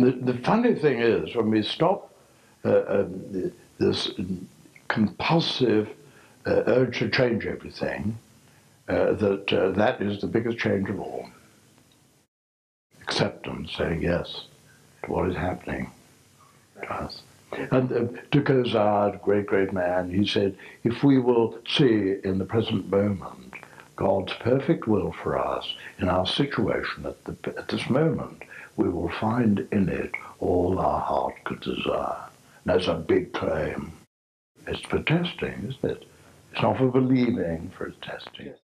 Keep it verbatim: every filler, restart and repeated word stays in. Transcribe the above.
the, the funny thing is, when we stop uh, um, this compulsive uh, urge to change everything, uh, that uh, that is the biggest change of all. Acceptance, saying yes to what is happening to us. And uh, de Caussade, great, great man, he said, if we will see in the present moment God's perfect will for us in our situation at, the, at this moment, we will find in it all our heart could desire. And that's a big claim. It's for testing, isn't it? It's not for believing, for testing.